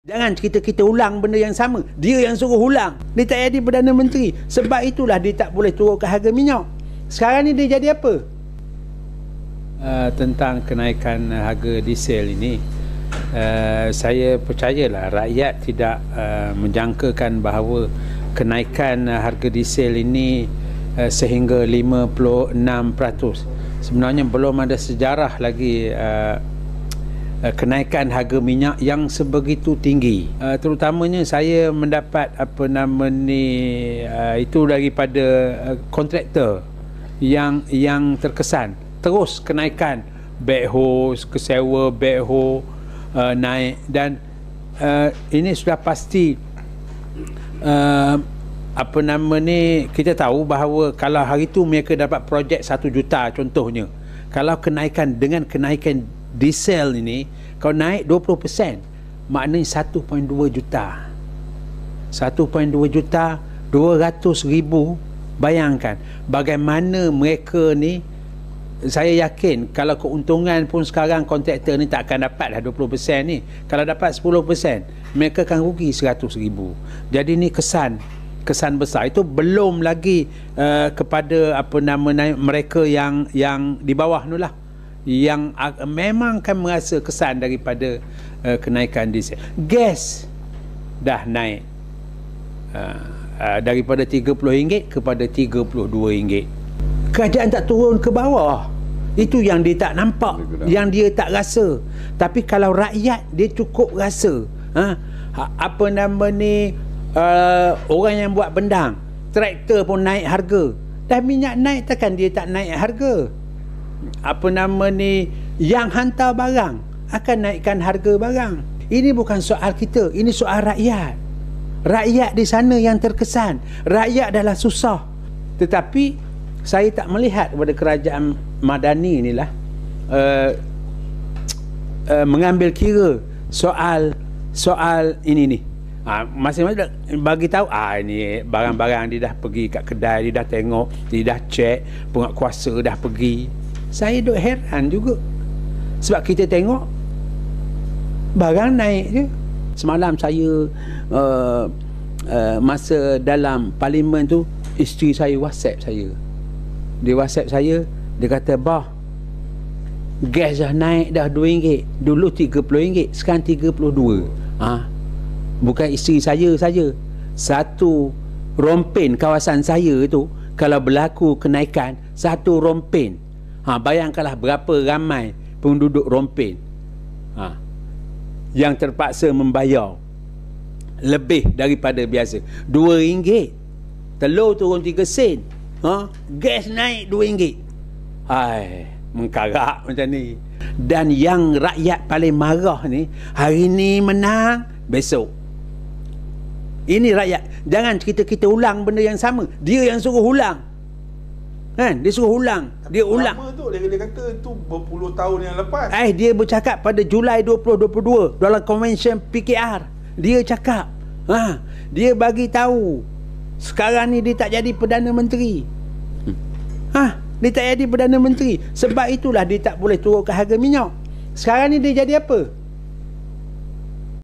Jangan kita ulang benda yang sama. Dia yang suruh ulang. Dia tak jadi Perdana Menteri. Sebab itulah dia tak boleh turunkan harga minyak. Sekarang ni dia jadi apa? Tentang kenaikan harga diesel ini, saya percayalah rakyat tidak menjangkakan bahawa kenaikan harga diesel ini sehingga 56%. Sebenarnya belum ada sejarah lagi kenaikan harga minyak yang sebegitu tinggi. Terutamanya saya mendapat itu daripada kontraktor yang terkesan terus kenaikan backhoe, kesewa backhoe naik, dan ini sudah pasti kita tahu bahawa kalau hari itu mereka dapat projek 1 juta contohnya, kalau kenaikan dengan kenaikan diesel ini, kalau naik 20%, maknanya 1.2 juta. 1.2 juta, 200,000. Bayangkan bagaimana mereka ni. Saya yakin kalau keuntungan pun sekarang kontraktor ni tak akan dapat dah 20% ni. Kalau dapat 10%, mereka akan rugi 100,000. Jadi ni kesan besar. Itu belum lagi kepada mereka yang di bawah tu lah, yang memang akan merasa kesan daripada kenaikan diesel. Gas dah naik daripada RM30 kepada RM32. Kerajaan tak turun ke bawah. Itu yang dia tak nampak, yang dia tak rasa. Tapi kalau rakyat, dia cukup rasa. Orang yang buat bendang, traktor pun naik harga. Dah minyak naik, takkan dia tak naik harga. Yang hantar barang akan naikkan harga barang. Ini bukan soal kita, ini soal rakyat. Rakyat di sana yang terkesan. Rakyat adalah susah. Tetapi saya tak melihat kepada kerajaan Madani inilah mengambil kira soal ini ni. Masing-masing bagi tahu ini barang-barang dia dah pergi kat kedai, dia dah tengok, dia dah cek, penguatkuasa dah pergi. Saya duk heran juga. Sebab kita tengok barang naik je. Semalam saya masa dalam parlimen tu, isteri saya WhatsApp saya. Dia WhatsApp saya, dia kata, "Bah, gas dah naik dah RM2. Dulu RM30, sekarang RM32." Bukan isteri saya saja. Satu rompen kawasan saya tu, kalau berlaku kenaikan satu rompen, bayangkanlah berapa ramai penduduk rompen yang terpaksa membayar lebih daripada biasa. RM2, telur turun 3 sen, gas naik RM2. Mengkarak macam ni. Dan yang rakyat paling marah ni, hari ni menang, besok ini rakyat. Jangan kita ulang benda yang sama. Dia yang suruh ulang, kan? Dia suruh ulang. Dia ulang. Lama tu dia kata tu berpuluh tahun yang lepas. Dia bercakap pada Julai 2022 dalam Convention PKR. Dia cakap, dia bagi tahu sekarang ni dia tak jadi Perdana Menteri. Dia tak jadi Perdana Menteri. Sebab itulah dia tak boleh turunkan harga minyak. Sekarang ni dia jadi apa?